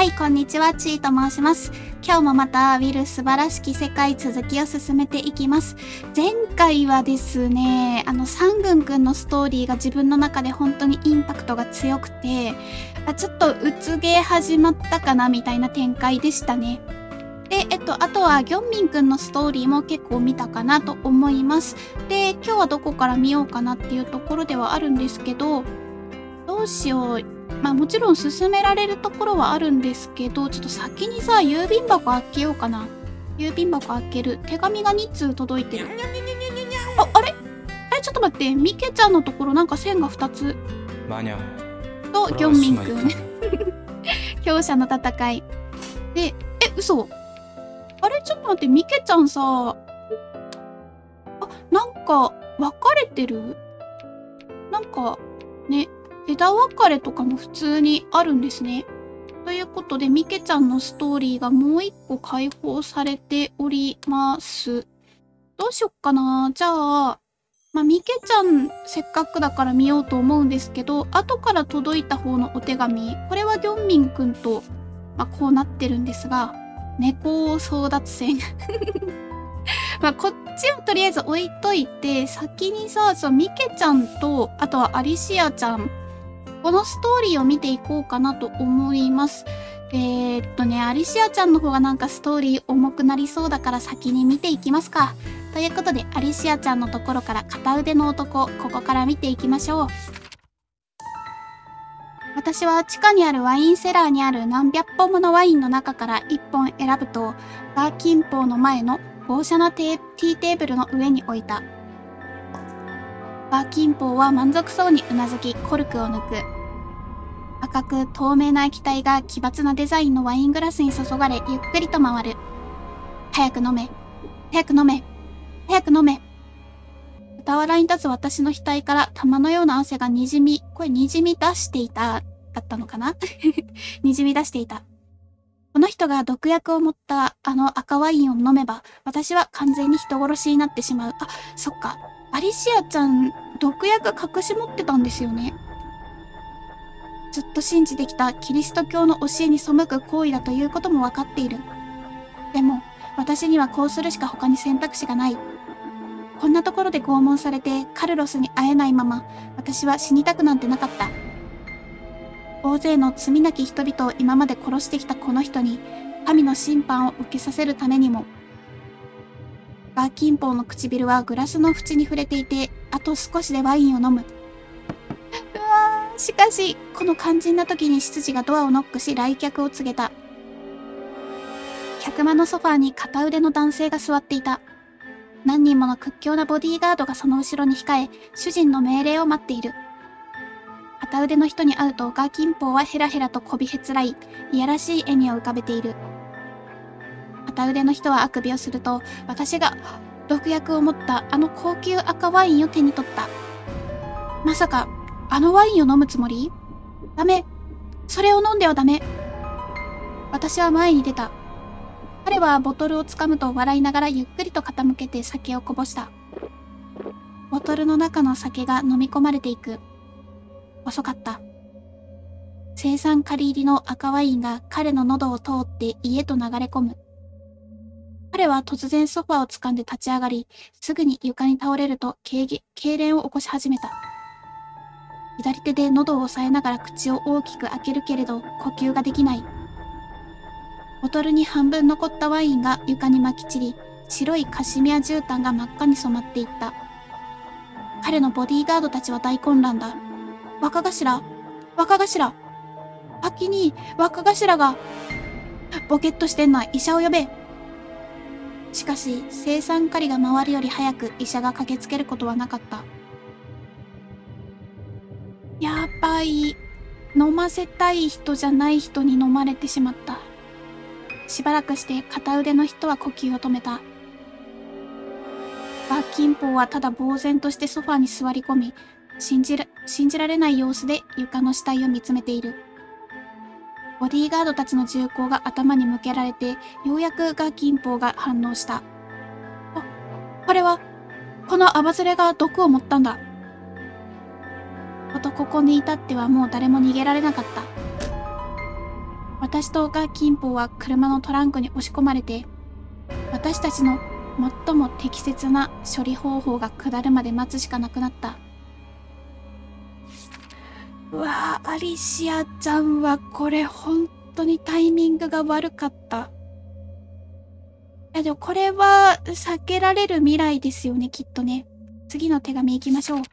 はい、こんにちは、ちーと申します。今日もまた、ウィル素晴らしき世界続きを進めていきます。前回はですね、サングンくんのストーリーが自分の中で本当にインパクトが強くて、ちょっとうつげ始まったかなみたいな展開でしたね。で、あとは、ギョンミンくんのストーリーも結構見たかなと思います。で、今日はどこから見ようかなっていうところではあるんですけど、どうしよう。まあもちろん進められるところはあるんですけど、ちょっと先にさ、郵便箱開けようかな。郵便箱開ける。手紙が2通届いてる。あれちょっと待って。ミケちゃんのところなんか線が2つ。と、ギョンミンくん。強者の戦い。で、嘘。あれちょっと待って。ミケちゃんさ、なんか、分かれてる？なんか、ね。枝分かれとかも普通にあるんですね。ということで、ミケちゃんのストーリーがもう一個解放されております。どうしよっかな。じゃあ、ミケちゃんせっかくだから見ようと思うんですけど、後から届いた方のお手紙、これはギョンミンくんと、こうなってるんですが、猫争奪戦。こっちをとりあえず置いといて、先にさ、ミケちゃんと、あとはアリシアちゃん、このストーリーを見ていこうかなと思います。アリシアちゃんの方がなんかストーリー重くなりそうだから先に見ていきますか。ということで、アリシアちゃんのところから片腕の男、ここから見ていきましょう。私は地下にあるワインセラーにある何百本ものワインの中から1本選ぶと、バーキンポーの前の放射なティーテーブルの上に置いた。バーキンポーは満足そうにうなずき、コルクを抜く。赤く透明な液体が奇抜なデザインのワイングラスに注がれ、ゆっくりと回る。早く飲め。早く飲め。早く飲め。傍らに立つ私の額から玉のような汗がにじみ、これにじみ出していた、だったのかなにじみ出していた。この人が毒薬を持ったあの赤ワインを飲めば、私は完全に人殺しになってしまう。そっか。アリシアちゃん、毒薬隠し持ってたんですよね。ずっと信じてきたキリスト教の教えに背く行為だということも分かっている。でも、私にはこうするしか他に選択肢がない。こんなところで拷問されてカルロスに会えないまま、私は死にたくなんてなかった。大勢の罪なき人々を今まで殺してきたこの人に、神の審判を受けさせるためにも。バーキンポーの唇はグラスの縁に触れていて、あと少しでワインを飲む。しかし、この肝心な時に執事がドアをノックし来客を告げた。客間のソファーに片腕の男性が座っていた。何人もの屈強なボディーガードがその後ろに控え、主人の命令を待っている。片腕の人に会うとガーキンポーはヘラヘラとこびへつらい、いやらしい笑みを浮かべている。片腕の人はあくびをすると、私が毒薬を持ったあの高級赤ワインを手に取った。まさか、あのワインを飲むつもり？ダメ。それを飲んではダメ。私は前に出た。彼はボトルをつかむと笑いながらゆっくりと傾けて酒をこぼした。ボトルの中の酒が飲み込まれていく。遅かった。青酸カリ入りの赤ワインが彼の喉を通って家と流れ込む。彼は突然ソファーを掴んで立ち上がり、すぐに床に倒れると痙攣を起こし始めた。左手で喉を押さえながら口を大きく開けるけれど呼吸ができない。ボトルに半分残ったワインが床にまき散り、白いカシミヤ絨毯が真っ赤に染まっていった。彼のボディーガードたちは大混乱だ。若頭先に若頭が。ボケっとしてんな、医者を呼べ。しかし、青酸カリが回るより早く医者が駆けつけることはなかった。やばい。飲ませたい人じゃない人に飲まれてしまった。しばらくして片腕の人は呼吸を止めた。バーキンポーはただ呆然としてソファーに座り込み、信じられない様子で床の死体を見つめている。ボディーガードたちの銃口が頭に向けられて、ようやくガーキンポーが反応した。あれは、このアバズレが毒を持ったんだ。ここに至ってはもう誰も逃げられなかった。 私とガキンポーは車のトランクに押し込まれて、私たちの最も適切な処理方法が下るまで待つしかなくなった。うわぁ、アリシアちゃんはこれ本当にタイミングが悪かった。いやでもこれは避けられる未来ですよね、きっとね。次の手紙行きましょう。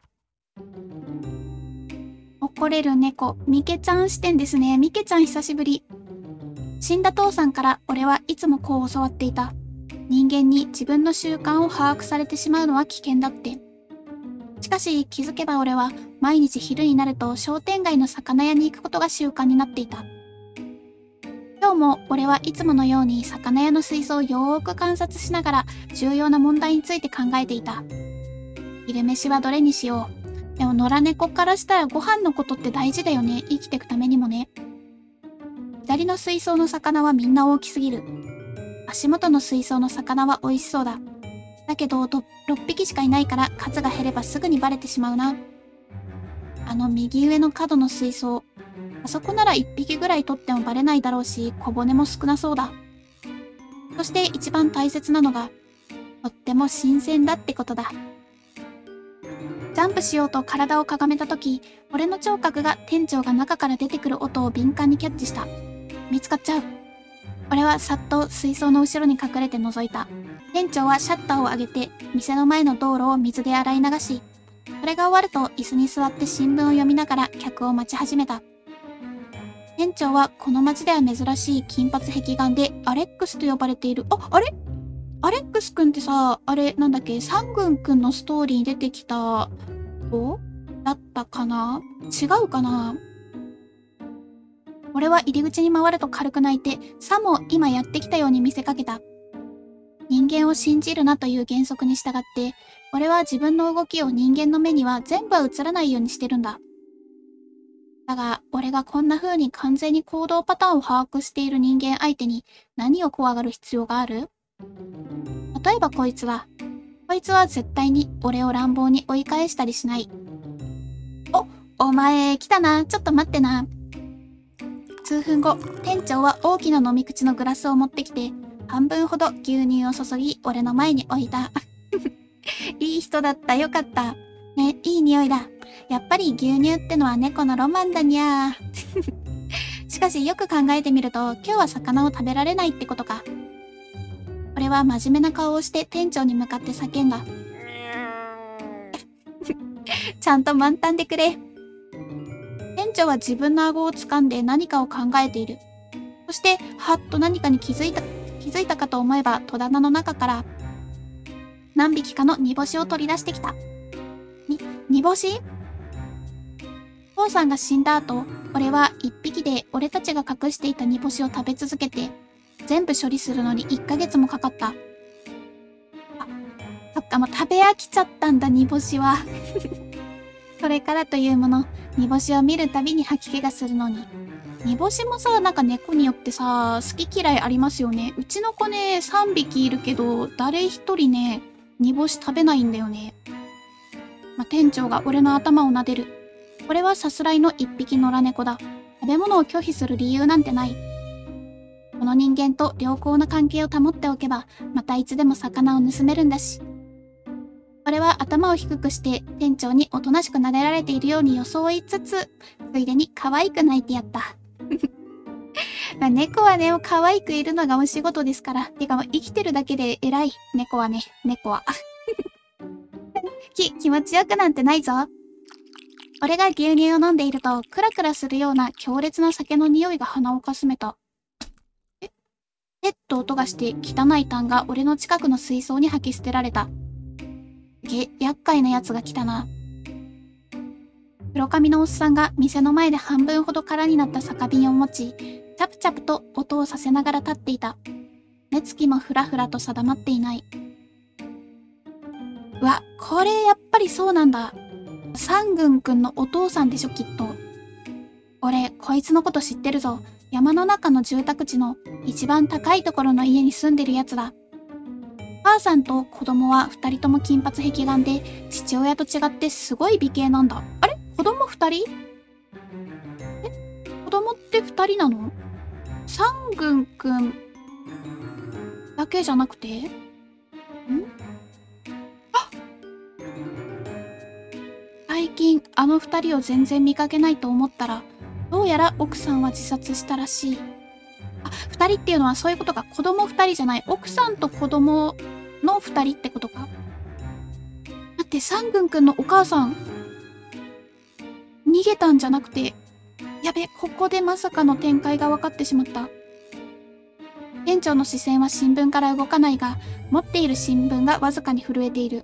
怒れる猫、ミケちゃん視点ですね。ミケちゃん久しぶり。死んだ父さんから俺はいつもこう教わっていた。人間に自分の習慣を把握されてしまうのは危険だって。しかし気づけば俺は毎日昼になると商店街の魚屋に行くことが習慣になっていた。今日も俺はいつものように魚屋の水槽をよーく観察しながら重要な問題について考えていた。昼飯はどれにしよう。でも野良猫からしたらご飯のことって大事だよね。生きていくためにもね。左の水槽の魚はみんな大きすぎる。足元の水槽の魚は美味しそうだ。だけど6匹しかいないから数が減ればすぐにバレてしまうな。あの右上の角の水槽。あそこなら1匹ぐらい取ってもバレないだろうし、小骨も少なそうだ。そして一番大切なのが、とっても新鮮だってことだ。ジャンプしようと体をかがめたとき、俺の聴覚が店長が中から出てくる音を敏感にキャッチした。見つかっちゃう。俺はさっと水槽の後ろに隠れて覗いた。店長はシャッターを上げて、店の前の道路を水で洗い流し、それが終わると椅子に座って新聞を読みながら客を待ち始めた。店長はこの町では珍しい金髪壁眼でアレックスと呼ばれている。あれアレックスくんってさ、あれなんだっけ、サングンくんのストーリーに出てきた子だったかな？違うかな？俺は入り口に回ると軽く泣いて、さも今やってきたように見せかけた。人間を信じるなという原則に従って、俺は自分の動きを人間の目には全部は映らないようにしてるんだ。だが、俺がこんな風に完全に行動パターンを把握している人間相手に何を怖がる必要がある？例えばこいつは絶対に俺を乱暴に追い返したりしない。お前来たな。ちょっと待ってな。数分後、店長は大きな飲み口のグラスを持ってきて、半分ほど牛乳を注ぎ、俺の前に置いた。いい人だった。よかった。ね、いい匂いだ。やっぱり牛乳ってのは猫のロマンだにゃー。しかしよく考えてみると、今日は魚を食べられないってことか。俺は真面目な顔をして店長に向かって叫んだ。ちゃんと満タンでくれ。店長は自分の顎を掴んで何かを考えている。そして、はっと何かに気づいたかと思えば、戸棚の中から、何匹かの煮干しを取り出してきた。煮干し？父さんが死んだ後、俺は一匹で俺たちが隠していた煮干しを食べ続けて、全部処理するのに1ヶ月もかかった。そっか、もう食べ飽きちゃったんだ、煮干しは。それからというもの、煮干しを見るたびに吐き気がするのに。煮干しもさ、なんか猫によってさ、好き嫌いありますよね。うちの子ね、3匹いるけど、誰一人ね、煮干し食べないんだよね。店長が俺の頭を撫でる。俺はさすらいの一匹野良猫だ。食べ物を拒否する理由なんてない。この人間と良好な関係を保っておけば、またいつでも魚を盗めるんだし。俺は頭を低くして店長におとなしく撫でられているように装いつつ、ついでに可愛く泣いてやった。猫はね、可愛くいるのがお仕事ですから。てかもう生きてるだけで偉い。猫はね、猫は。気持ちよくなんてないぞ。俺が牛乳を飲んでいると、クラクラするような強烈な酒の匂いが鼻をかすめた。と音がして汚い痰が俺の近くの水槽に吐き捨てられた。厄介なやつが来たな。黒髪のおっさんが店の前で半分ほど空になった酒瓶を持ち、チャプチャプと音をさせながら立っていた。目つきもふらふらと定まっていない。うわ、これやっぱりそうなんだ。サングンくんのお父さんでしょ、きっと。俺、こいつのこと知ってるぞ。山の中の住宅地の一番高いところの家に住んでるやつだ。母さんと子供は二人とも金髪壁眼で、父親と違ってすごい美形なんだ。あれ？子供二人？子供って二人なの？ 三軍くんだけじゃなくて、最近あの二人を全然見かけないと思ったら、どうやら奥さんは自殺したらしい。あ、二人っていうのはそういうことか。子供二人じゃない。奥さんと子供の二人ってことか。待って、三軍くんのお母さん、逃げたんじゃなくて、やべ、ここでまさかの展開が分かってしまった。店長の視線は新聞から動かないが、持っている新聞がわずかに震えている。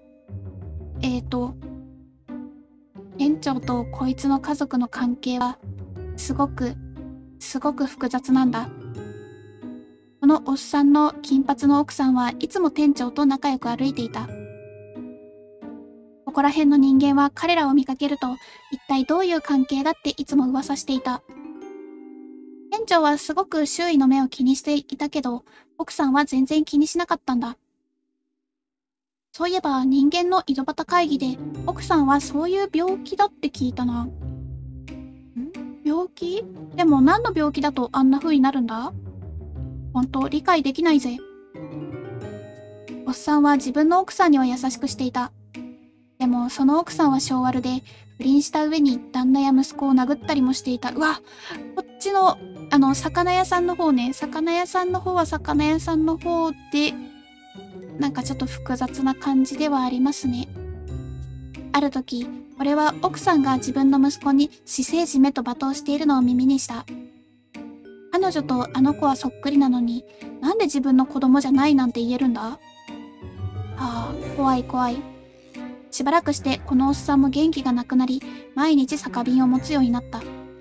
店長とこいつの家族の関係は、すごく複雑なんだ。このおっさんの金髪の奥さんはいつも店長と仲良く歩いていた。ここら辺の人間は彼らを見かけると、一体どういう関係だっていつも噂していた。店長はすごく周囲の目を気にしていたけど、奥さんは全然気にしなかったんだ。そういえば人間の井戸端会議で、奥さんはそういう病気だって聞いたな。病気？でも何の病気だとあんな風になるんだ？本当理解できないぜ。おっさんは自分の奥さんには優しくしていた。でもその奥さんは性悪で、不倫した上に旦那や息子を殴ったりもしていた。うわ、こっちの、魚屋さんの方ね。魚屋さんの方は魚屋さんの方で、なんかちょっと複雑な感じではありますね。ある時、俺は奥さんが自分の息子に私生児めと罵倒しているのを耳にした。彼女とあの子はそっくりなのに、なんで自分の子供じゃないなんて言えるんだ？ああ、怖い怖い。しばらくしてこのおっさんも元気がなくなり、毎日酒瓶を持つようになった。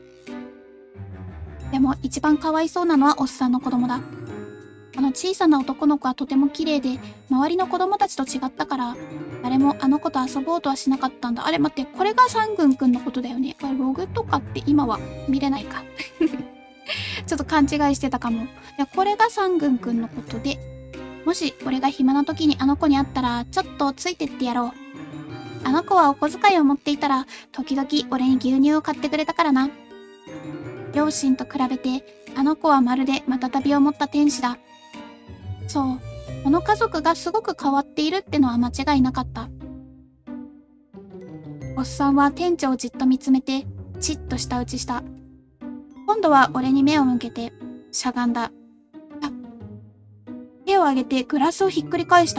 でも一番かわいそうなのはおっさんの子供だ。あの小さな男の子はとても綺麗で、周りの子供たちと違ったから、誰もあの子と遊ぼうとはしなかったんだ。あれ待って、これが三軍くんのことだよね。これログとかって今は見れないか。ちょっと勘違いしてたかも。いや、これが三軍くんのことで、もし俺が暇な時にあの子に会ったら、ちょっとついてってやろう。あの子はお小遣いを持っていたら、時々俺に牛乳を買ってくれたからな。両親と比べて、あの子はまるで瞬びを持った天使だ。そう、この家族がすごく変わっているってのは間違いなかった。おっさんは店長をじっと見つめて、チッと舌打ちした。今度は俺に目を向けて、しゃがんだ。手を上げてグラスをひっくり返した。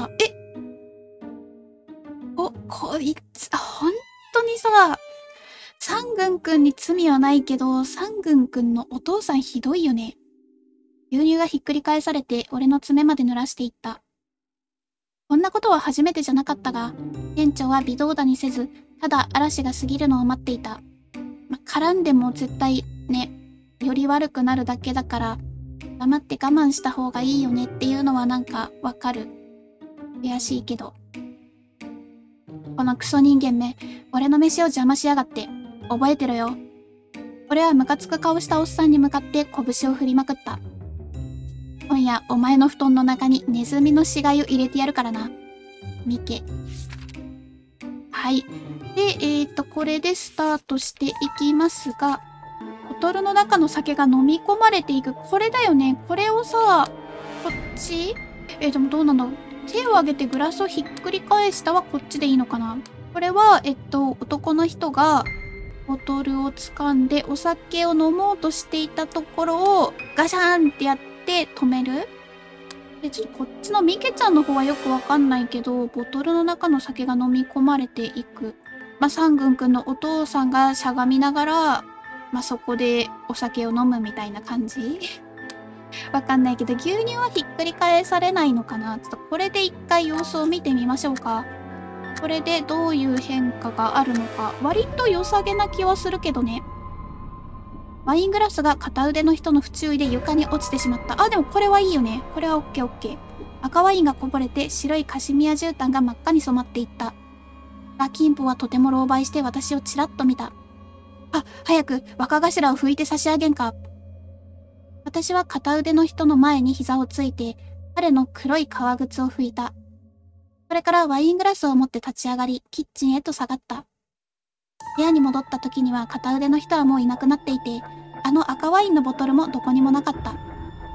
こいつ、本当にさ、三軍くんに罪はないけど、三軍くんのお父さんひどいよね。牛乳がひっくり返されて、俺の爪まで濡らしていった。こんなことは初めてじゃなかったが、店長は微動だにせず、ただ嵐が過ぎるのを待っていた。絡んでも絶対ね、より悪くなるだけだから、黙って我慢した方がいいよねっていうのはなんかわかる。悔しいけど。このクソ人間め、俺の飯を邪魔しやがって。覚えてろよ。俺はムカつく顔したおっさんに向かって拳を振りまくった。今夜お前の布団の中にネズミの死骸を入れてやるからな。ミケ。はい。で、これでスタートしていきますが、ボトルの中の酒が飲み込まれていく。これだよね。これをさ、こっち？でもどうなんだろう。手を挙げてグラスをひっくり返したはこっちでいいのかな。これは、男の人がボトルを掴んでお酒を飲もうとしていたところをガシャーンってやって止める。で、ちょっとこっちのミケちゃんの方はよくわかんないけど、ボトルの中の酒が飲み込まれていく。三軍くんのお父さんがしゃがみながら、そこでお酒を飲むみたいな感じわかんないけど、牛乳はひっくり返されないのかな。ちょっとこれで一回様子を見てみましょうか。これでどういう変化があるのか。割と良さげな気はするけどね。ワイングラスが片腕の人の不注意で床に落ちてしまった。でもこれはいいよね。これはオッケーオッケー。赤ワインがこぼれて白いカシミヤ絨毯が真っ赤に染まっていった。金峰はとても狼狽して私をちらっと見た。早く若頭を拭いて差し上げんか。私は片腕の人の前に膝をついて、彼の黒い革靴を拭いた。それからワイングラスを持って立ち上がり、キッチンへと下がった。部屋に戻った時には片腕の人はもういなくなっていて、あの赤ワインのボトルもどこにもなかった。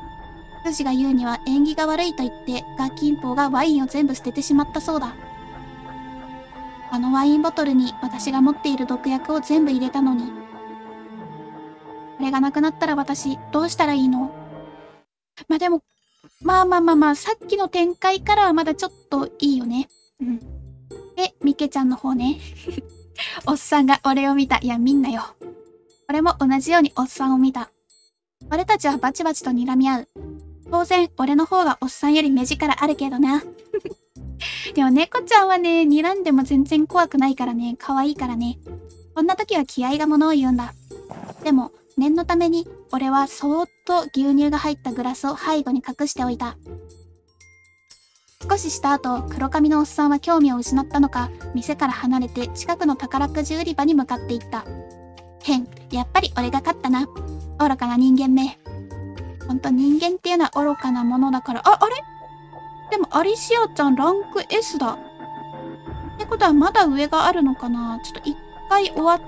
筋が言うには縁起が悪いと言ってガキンポウがワインを全部捨ててしまったそうだ。あのワインボトルに私が持っている毒薬を全部入れたのに。これがなくなったら私どうしたらいいの？まあでも、まあ、さっきの展開からはまだちょっといいよね。うん。で、ミケちゃんの方ね。おっさんが俺を見た。いや、みんなよ。俺も同じようにおっさんを見た。俺たちはバチバチと睨み合う。当然、俺の方がおっさんより目力あるけどな。でも猫ちゃんはね、睨んでも全然怖くないからね、可愛いからね。こんな時は気合がものを言うんだ。でも、念のために、俺はそーっと牛乳が入ったグラスを背後に隠しておいた。少しした後、黒髪のおっさんは興味を失ったのか、店から離れて近くの宝くじ売り場に向かっていった。やっぱり俺が勝ったな。愚かな人間め。ほんと人間っていうのは愚かなものだから、あれでもアリシアちゃんランク S だ。ってことはまだ上があるのかな？ちょっと一回終わって、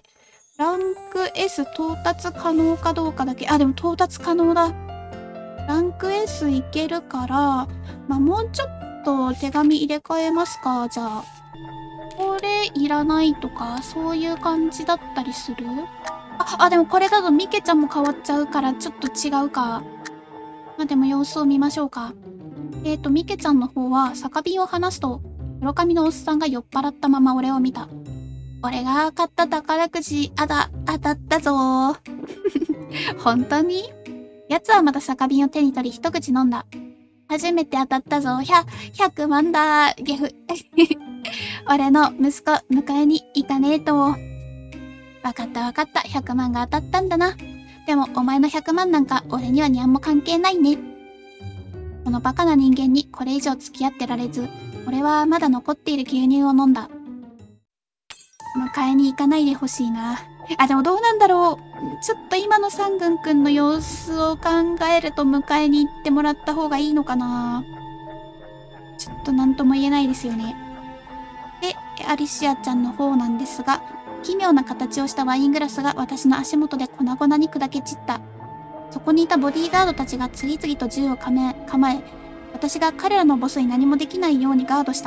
ランク S 到達可能かどうかだけ。でも到達可能だ。ランク S いけるから、まあ、もうちょっと手紙入れ替えますか、じゃあ。これいらないとか、そういう感じだったりする？でもこれだとミケちゃんも変わっちゃうから、ちょっと違うか。まあ、でも様子を見ましょうか。ミケちゃんの方は酒瓶を離すと、黒髪のおっさんが酔っ払ったまま俺を見た。俺が買った宝くじ、当たったぞー。本当に？奴はまた酒瓶を手に取り一口飲んだ。初めて当たったぞ。100万だー。ゲフ。俺の息子、迎えに行かねえと。わかった。100万が当たったんだな。でも、お前の100万なんか俺にはにゃんも関係ないね。このバカな人間にこれ以上付き合ってられず、俺はまだ残っている牛乳を飲んだ。迎えに行かないでほしいな。でもどうなんだろう。ちょっと今の三軍くんの様子を考えると迎えに行ってもらった方がいいのかな。ちょっと何とも言えないですよね。で、アリシアちゃんの方なんですが、奇妙な形をしたワイングラスが私の足元で粉々に砕け散った。そこにいたボディーガードたちが次々と銃を構え、私が彼らのボスに何もできないようにガードした。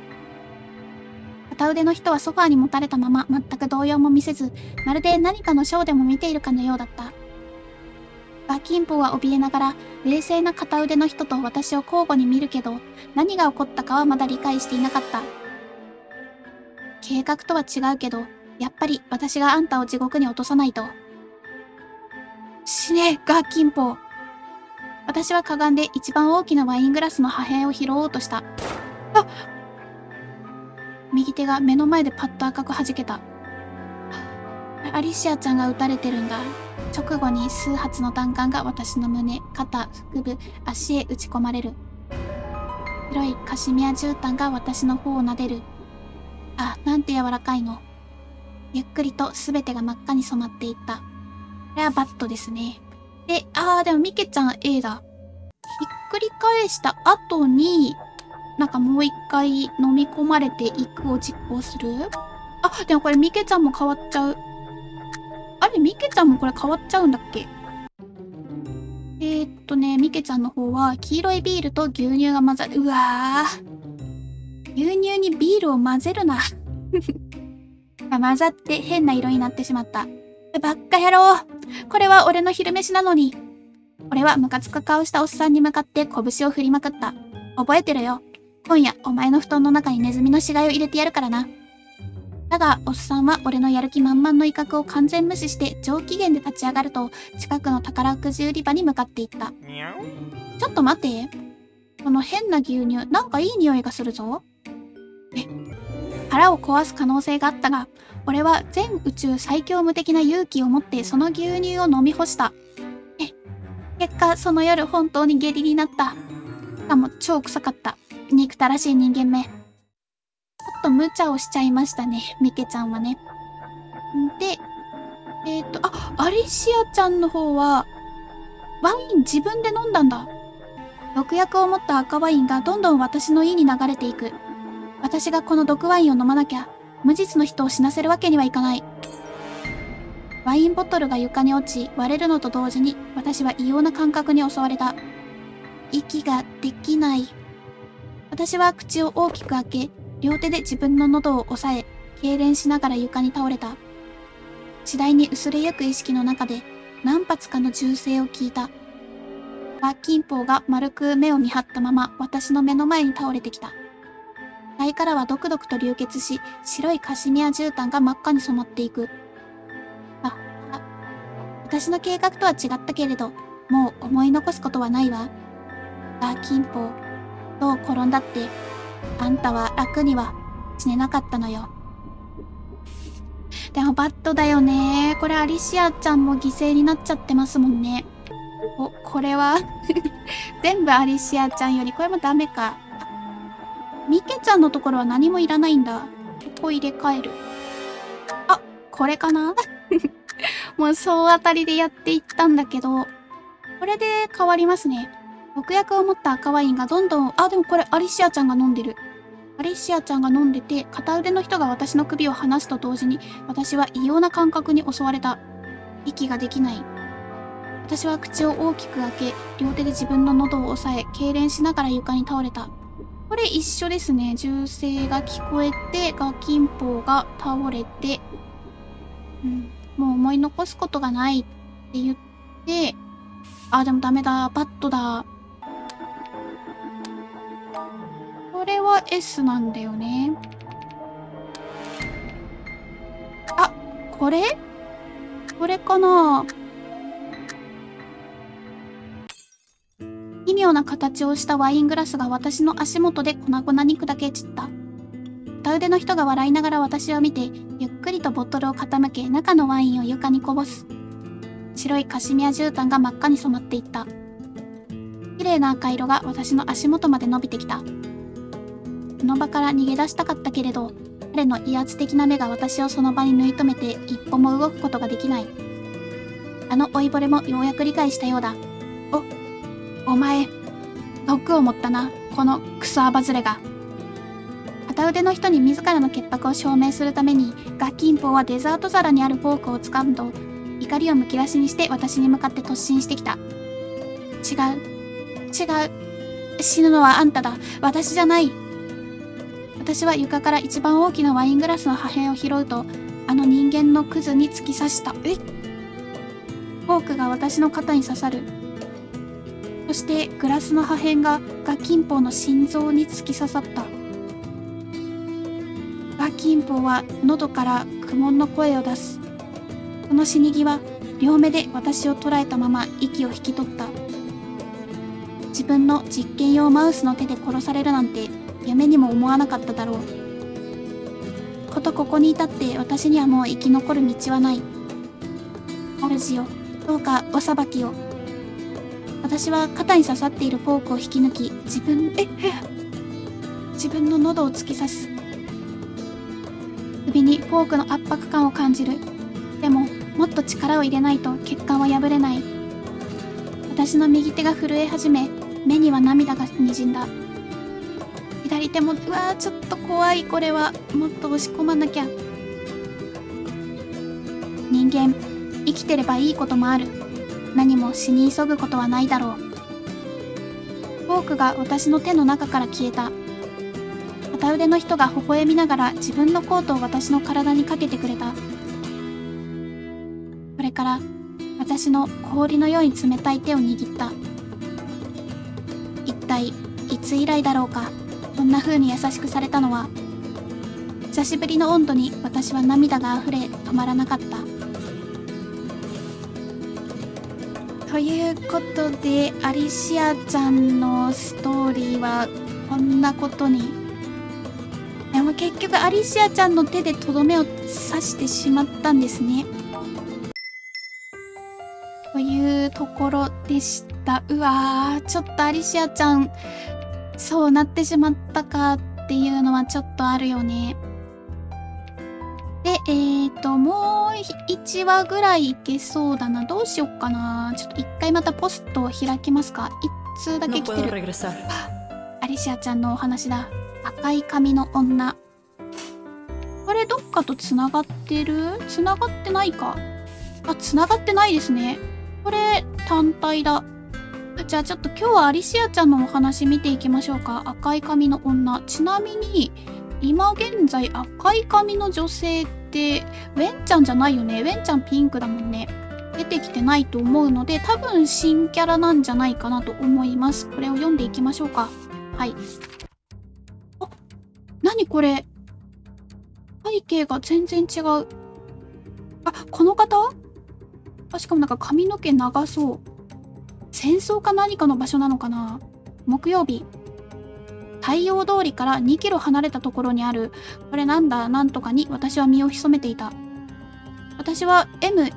片腕の人はソファーに持たれたまま全く動揺も見せず、まるで何かのショーでも見ているかのようだった。ガキンポウは怯えながら、冷静な片腕の人と私を交互に見るけど、何が起こったかはまだ理解していなかった。計画とは違うけど、やっぱり私があんたを地獄に落とさないと。死ね、ガキンポウ。私はかがんで一番大きなワイングラスの破片を拾おうとした。右手が目の前でパッと赤く弾けた。アリシアちゃんが撃たれてるんだ。直後に数発の弾丸が私の胸、肩、腹部、足へ撃ち込まれる。広いカシミヤ絨毯が私の方を撫でる。なんて柔らかいの。ゆっくりと全てが真っ赤に染まっていった。これはバットですね。で、でもミケちゃん A だ。ひっくり返した後に、なんかもう一回飲み込まれていくを実行する？でもこれミケちゃんも変わっちゃう。ミケちゃんもこれ変わっちゃうんだっけ？ミケちゃんの方は黄色いビールと牛乳が混ざる。うわー。牛乳にビールを混ぜるな。混ざって変な色になってしまった。ばっか野郎。これは俺の昼飯なのに。俺はムカつく顔したおっさんに向かって拳を振りまくった。覚えてるよ。今夜お前の布団の中にネズミの死骸を入れてやるからな。だが、おっさんは俺のやる気満々の威嚇を完全無視して上機嫌で立ち上がると、近くの宝くじ売り場に向かっていった。ちょっと待って。この変な牛乳、なんかいい匂いがするぞ。腹を壊す可能性があったが、俺は全宇宙最強無敵な勇気を持ってその牛乳を飲み干した。結果、その夜本当に下痢になった。しかも超臭かった。憎たらしい人間め。ちょっと無茶をしちゃいましたね、ミケちゃんはね。で、アリシアちゃんの方は、ワイン自分で飲んだんだ。毒薬を持った赤ワインがどんどん私の胃に流れていく。私がこの毒ワインを飲まなきゃ、無実の人を死なせるわけにはいかない。 ワインボトルが床に落ち、割れるのと同時に私は異様な感覚に襲われた。息ができない。私は口を大きく開け、両手で自分の喉を押さえ、痙攣しながら床に倒れた。次第に薄れゆく意識の中で何発かの銃声を聞いた。金峰が丸く目を見張ったまま私の目の前に倒れてきた。肺からはドクドクと流血し、白いカシミヤ絨毯が真っ赤に染まっていく。私の計画とは違ったけれど、もう思い残すことはないわ。金峰、どう転んだって、あんたは楽には死ねなかったのよ。でもバッドだよね。これアリシアちゃんも犠牲になっちゃってますもんね。これは全部アリシアちゃんより、これもダメか。ミケちゃんのところは何もいらないんだ。ここ入れ替える。これかなもう総当たりでやっていったんだけど、これで変わりますね。毒薬を持った赤ワインがどんどん、でもこれアリシアちゃんが飲んでる。アリシアちゃんが飲んでて、片腕の人が私の首を離すと同時に、私は異様な感覚に襲われた。息ができない。私は口を大きく開け、両手で自分の喉を押さえ、痙攣しながら床に倒れた。これ一緒ですね。銃声が聞こえて、ガキンポウが倒れて、もう思い残すことがないって言って、でもダメだ。バットだ。これは S なんだよね。これかな。奇妙な形をしたワイングラスが私の足元で粉々に砕け散った。片腕の人が笑いながら私を見て、ゆっくりとボトルを傾け、中のワインを床にこぼす。白いカシミヤ絨毯が真っ赤に染まっていった。綺麗な赤色が私の足元まで伸びてきた。その場から逃げ出したかったけれど、彼の威圧的な目が私をその場に縫い留めて一歩も動くことができない。あの老いぼれもようやく理解したようだ。お前、毒を持ったな、このクソアバズレが。片腕の人に自らの潔白を証明するために、ガキンポウはデザート皿にあるフォークを掴むと、怒りをむき出しにして私に向かって突進してきた。違う。死ぬのはあんただ。私じゃない。私は床から一番大きなワイングラスの破片を拾うと、あの人間のクズに突き刺した。フォークが私の肩に刺さる。そしてグラスの破片がガキンポウの心臓に突き刺さった。ガキンポウは喉から苦悶の声を出す。その死に際、両目で私を捉えたまま息を引き取った。自分の実験用マウスの手で殺されるなんて夢にも思わなかっただろう。ここに至って私にはもう生き残る道はない。主よ、どうかお裁きを。私は肩に刺さっているフォークを引き抜き、自分の喉を突き刺す。首にフォークの圧迫感を感じる。でも、もっと力を入れないと血管は破れない。私の右手が震え始め、目には涙がにじんだ。左手も、ちょっと怖い。これはもっと押し込まなきゃ。人間、生きてればいいこともある。何も死に急ぐことはないだろう。フォークが私の手の中から消えた。片腕の人が微笑みながら自分のコートを私の体にかけてくれた。これから私の氷のように冷たい手を握った。一体いつ以来だろうか、こんな風に優しくされたのは。久しぶりの温度に私は涙があふれ止まらなかった。ということで、アリシアちゃんのストーリーはこんなことに。でも結局アリシアちゃんの手でとどめを刺してしまったんですね。というところでした。ちょっとアリシアちゃん、そうなってしまったかっていうのはちょっとあるよね。で、もう1話ぐらいいけそうだな。どうしよっかな。ちょっと一回またポストを開きますか。一通だけ来てる。アリシアちゃんのお話だ。赤い髪の女。これどっかと繋がってる？繋がってないか。 あ、繋がってないですね。これ、単体だ。じゃあちょっと今日はアリシアちゃんのお話見ていきましょうか。赤い髪の女。ちなみに、今現在赤い髪の女性って、ウェンちゃんじゃないよね。ウェンちゃんピンクだもんね。出てきてないと思うので、多分新キャラなんじゃないかなと思います。これを読んでいきましょうか。はい。あ、何これ。背景が全然違う。あ、この方？しかもなんか髪の毛長そう。戦争か何かの場所なのかな。木曜日。太陽通りから2キロ離れたところにある、これなんだ、なんとかに私は身を潜めていた。私は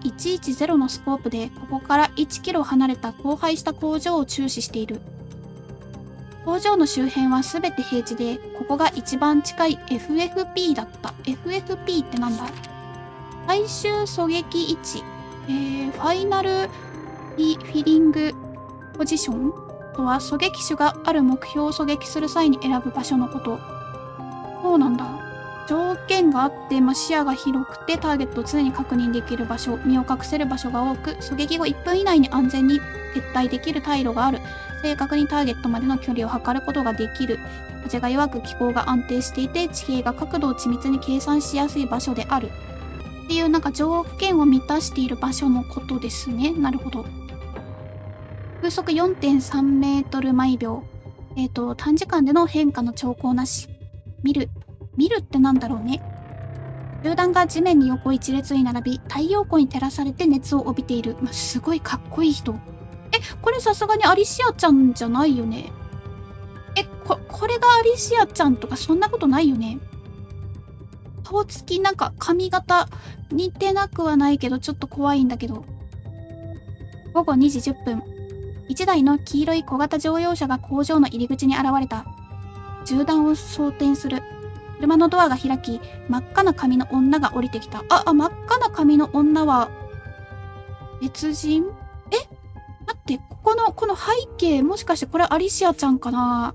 M110 のスコープでここから1キロ離れた荒廃した工場を注視している。工場の周辺はすべて平地で、ここが一番近い FFP だった。FFP ってなんだ？最終狙撃位置。ファイナルフィリングポジションとは狙撃手がある目標を狙撃する際に選ぶ場所のこと。そうなんだ。条件があって、視野が広くてターゲットを常に確認できる場所、身を隠せる場所が多く、狙撃後1分以内に安全に撤退できる退路がある。正確にターゲットまでの距離を測ることができる。風が弱く気候が安定していて、地形が角度を緻密に計算しやすい場所である。っていうなんか条件を満たしている場所のことですね。なるほど。風速 4.3 メートル毎秒。短時間での変化の兆候なし。見るってなんだろうね。銃弾が地面に横一列に並び、太陽光に照らされて熱を帯びている。すごいかっこいい人。これさすがにアリシアちゃんじゃないよね。これがアリシアちゃんとかそんなことないよね。顔つきなんか髪型似てなくはないけどちょっと怖いんだけど。午後2時10分。1台の黄色い小型乗用車が工場の入り口に現れた。銃弾を装填する。車のドアが開き、真っ赤な髪の女が降りてきた。真っ赤な髪の女は、別人？待って、この背景、もしかしてこれアリシアちゃんかな？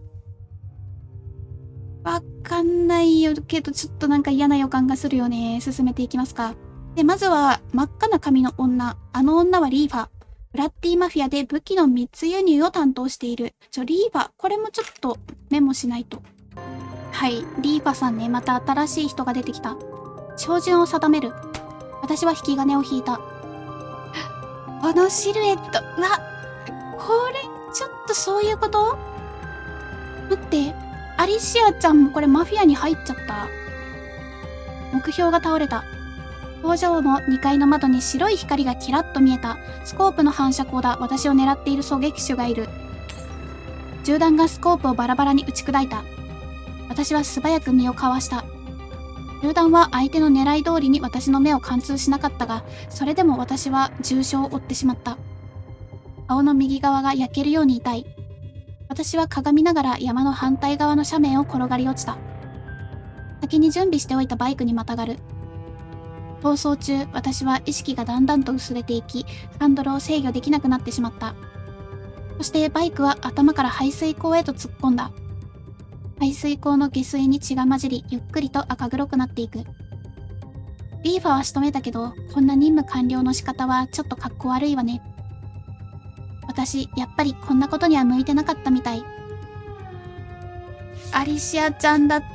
わかんないよけど、ちょっとなんか嫌な予感がするよね。進めていきますか。で、まずは、真っ赤な髪の女。あの女はリーファ。ブラッディマフィアで武器の密輸入を担当している。リーファ。これもちょっとメモしないと。はい、リーファさんね、また新しい人が出てきた。照準を定める。私は引き金を引いた。このシルエット、うわ、これ、ちょっとそういうこと？待って、アリシアちゃんもこれマフィアに入っちゃった。目標が倒れた。工場の2階の窓に白い光がキラッと見えた。スコープの反射光だ。私を狙っている狙撃手がいる。銃弾がスコープをバラバラに打ち砕いた。私は素早く身をかわした。銃弾は相手の狙い通りに私の目を貫通しなかったが、それでも私は重傷を負ってしまった。顔の右側が焼けるように痛い。私は鏡ながら山の反対側の斜面を転がり落ちた。先に準備しておいたバイクにまたがる。逃走中、私は意識がだんだんと薄れていき、ハンドルを制御できなくなってしまった。そしてバイクは頭から排水溝へと突っ込んだ。排水溝の下水に血が混じり、ゆっくりと赤黒くなっていく。リーファは仕留めたけど、こんな任務完了の仕方はちょっとかっこ悪いわね。私、やっぱりこんなことには向いてなかったみたい。アリシアちゃんだった。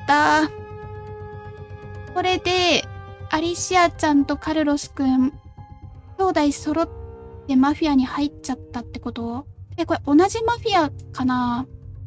これで、アリシアちゃんとカルロスくん、兄弟揃ってマフィアに入っちゃったってこと？これ同じマフィアかな？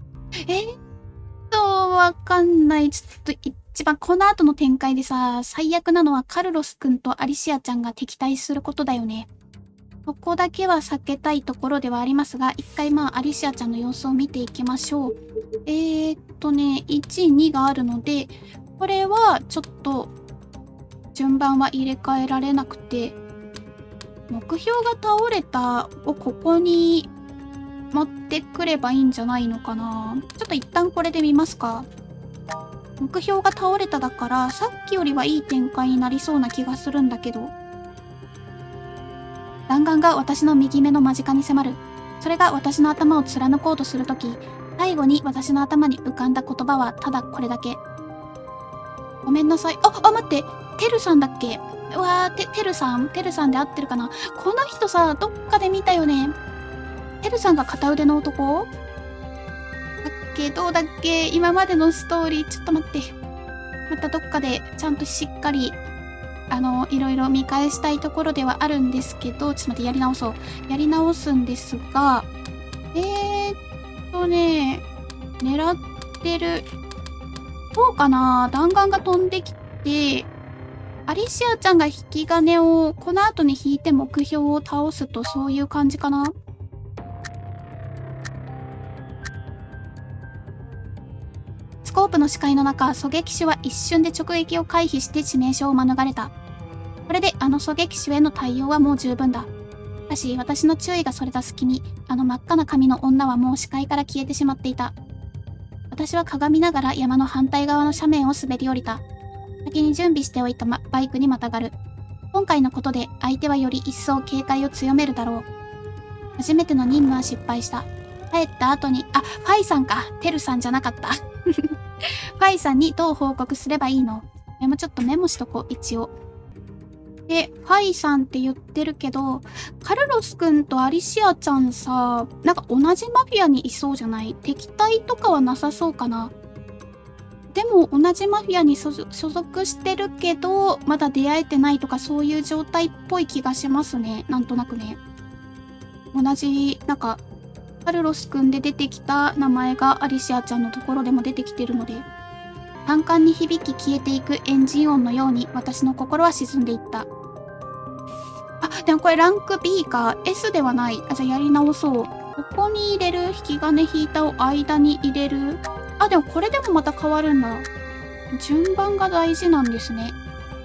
わかんない。ちょっと一番この後の展開でさ、最悪なのはカルロスくんとアリシアちゃんが敵対することだよね。ここだけは避けたいところではありますが、一回アリシアちゃんの様子を見ていきましょう。1、2があるので、これはちょっと順番は入れ替えられなくて、目標が倒れたをここに持ってくればいいんじゃないのかな。ちょっと一旦これで見ますか。目標が倒れただから、さっきよりはいい展開になりそうな気がするんだけど。弾丸が私の右目の間近に迫る。それが私の頭を貫こうとするとき、最後に私の頭に浮かんだ言葉はただこれだけ。ごめんなさい。待って。 テルさんだっけ？うわー、テルさんで合ってるかな？この人さ、どっかで見たよね。テルさんが片腕の男だっけ？どうだっけ？今までのストーリー、ちょっと待って。またどっかでちゃんとしっかり、いろいろ見返したいところではあるんですけど、ちょっと待って、やり直そう。やり直すんですが、狙ってる。どうかな？弾丸が飛んできて、アリシアちゃんが引き金をこの後に引いて目標を倒すと、そういう感じかな？スコープの視界の中、狙撃手は一瞬で直撃を回避して致命傷を免れた。これで狙撃手への対応はもう十分だ。しかし私の注意がそれた隙に、真っ赤な髪の女はもう視界から消えてしまっていた。私は鏡ながら山の反対側の斜面を滑り降りた。先に準備しておいたバイクにまたがる。今回のことで相手はより一層警戒を強めるだろう。初めての任務は失敗した。帰った後に、ファイさんか。テルさんじゃなかった。ファイさんにどう報告すればいいの？これもちょっとメモしとこう、一応。で、ファイさんって言ってるけど、カルロスくんとアリシアちゃんさ、なんか同じマフィアにいそうじゃない？敵対とかはなさそうかな。でも同じマフィアに所属してるけど、まだ出会えてないとかそういう状態っぽい気がしますね。なんとなくね。同じ、なんか、カルロスくんで出てきた名前がアリシアちゃんのところでも出てきてるので、単管に響き消えていくエンジン音のように私の心は沈んでいった。でもこれランク B か。S ではない。じゃあやり直そう。ここに入れる？引き金引いたを間に入れる？でもこれでもまた変わるんだ。順番が大事なんですね。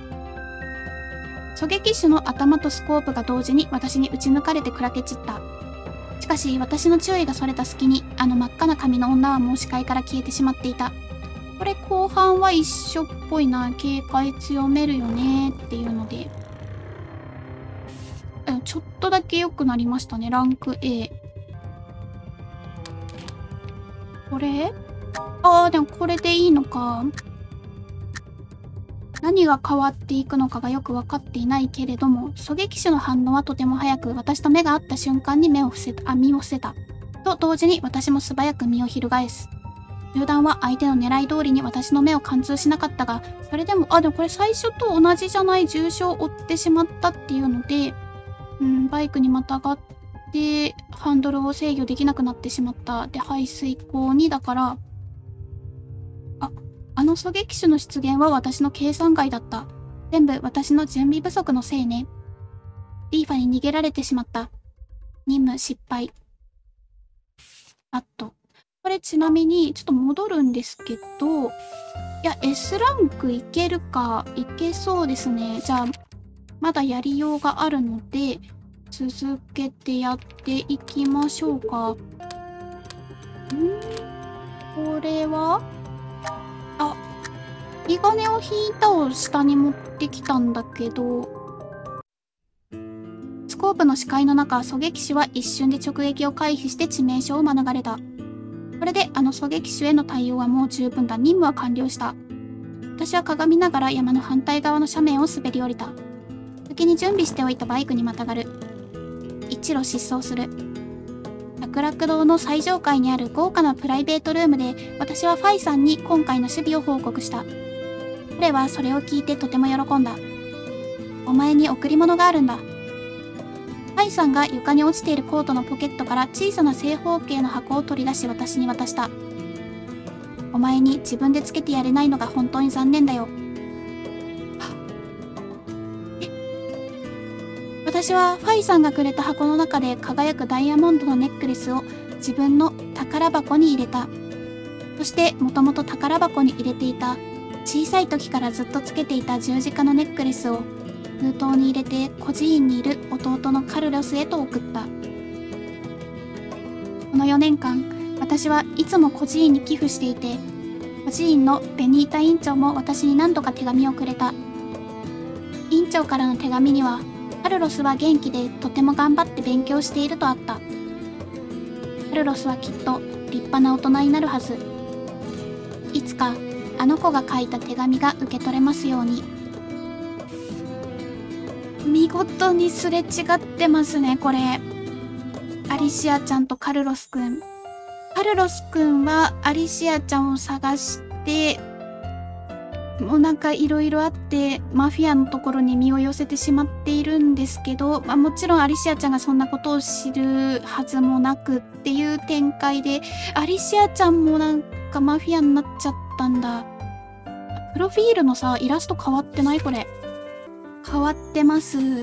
狙撃手の頭とスコープが同時に私に撃ち抜かれて砕け散った。しかし私の注意がそれた隙に、真っ赤な髪の女はもう視界から消えてしまっていた。これ後半は一緒っぽいな。警戒強めるよねっていうので。ちょっとだけ良くなりましたね。ランク A。これ？でもこれでいいのか。何が変わっていくのかがよく分かっていないけれども、狙撃手の反応はとても早く、私と目が合った瞬間に身を伏せた。と同時に私も素早く身を翻す。銃弾は相手の狙い通りに私の目を貫通しなかったが、それでも、でもこれ最初と同じじゃない？重傷を負ってしまったっていうので、バイクにまたがって、ハンドルを制御できなくなってしまった。で、排水口に、だから、狙撃手の出現は私の計算外だった。全部私の準備不足のせいね。リーファに逃げられてしまった。任務失敗。これちなみに、ちょっと戻るんですけど、S ランクいけるか。いけそうですね。じゃあ、まだやりようがあるので、続けてやっていきましょうか。これは引き金を引いたを下に持ってきたんだけど、スコープの視界の中、狙撃手は一瞬で直撃を回避して致命傷を免れた。これで狙撃手への対応はもう十分だ。任務は完了した。私は鏡ながら山の反対側の斜面を滑り降りた。先に準備しておいたバイクにまたがる。一路疾走する。楽々堂の最上階にある豪華なプライベートルームで、私はファイさんに今回の守備を報告した。彼はそれを聞いてとても喜んだ。お前に贈り物があるんだ。ファイさんが床に落ちているコートのポケットから小さな正方形の箱を取り出し私に渡した。お前に自分でつけてやれないのが本当に残念だよ。私はファイさんがくれた箱の中で輝くダイヤモンドのネックレスを自分の宝箱に入れた。そしてもともと宝箱に入れていた小さい時からずっとつけていた十字架のネックレスを封筒に入れて孤児院にいる弟のカルロスへと送った。この4年間、私はいつも孤児院に寄付していて、孤児院のベニータ院長も私に何度か手紙をくれた。院長からの手紙には、カルロスは元気でとても頑張って勉強しているとあった。カルロスはきっと立派な大人になるはず。いつかあの子が書いた手紙が受け取れますように。 見事にすれ違ってますね、これ。アリシアちゃんとカルロスくん。カルロスくんはアリシアちゃんを探して、もうなんかいろいろあって、マフィアのところに身を寄せてしまっているんですけど、もちろんアリシアちゃんがそんなことを知るはずもなくっていう展開で、アリシアちゃんもなんかマフィアになっちゃったんだ。プロフィールのさ、イラスト変わってないこれ。変わってます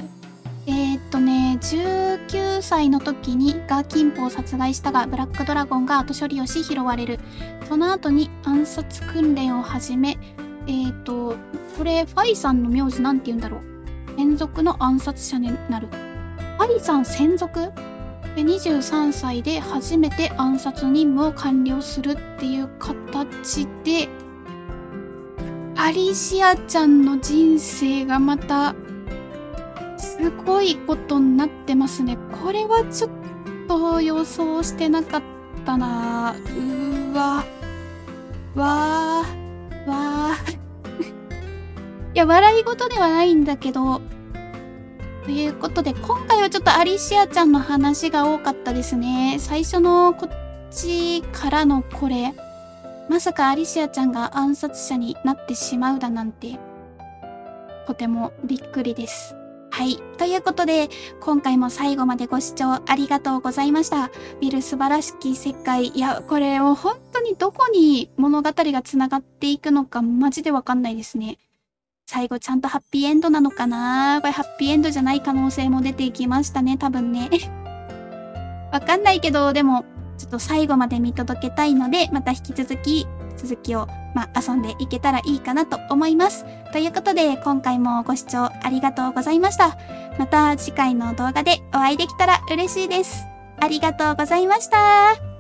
。19歳の時にガーキンポを殺害したが、ブラックドラゴンが後処理をし拾われる。その後に暗殺訓練を始め、これ、ファイさんの名字なんて言うんだろう。専属の暗殺者になる。ファイさん専属で、23歳で初めて暗殺任務を完了するっていう形で、アリシアちゃんの人生がまた、すごいことになってますね。これはちょっと予想してなかったな。わー。いや、笑い事ではないんだけど。ということで、今回はちょっとアリシアちゃんの話が多かったですね。最初のこっちからのこれ。まさかアリシアちゃんが暗殺者になってしまうだなんて。とてもびっくりです。はい。ということで、今回も最後までご視聴ありがとうございました。見る素晴らしき世界。いや、これもう本当にどこに物語が繋がっていくのかマジでわかんないですね。最後ちゃんとハッピーエンドなのかな？これハッピーエンドじゃない可能性も出てきましたね、多分ね。わかんないけど、でも、ちょっと最後まで見届けたいので、また引き続き、続きを、遊んでいけたらいいかなと思います。ということで、今回もご視聴ありがとうございました。また次回の動画でお会いできたら嬉しいです。ありがとうございました。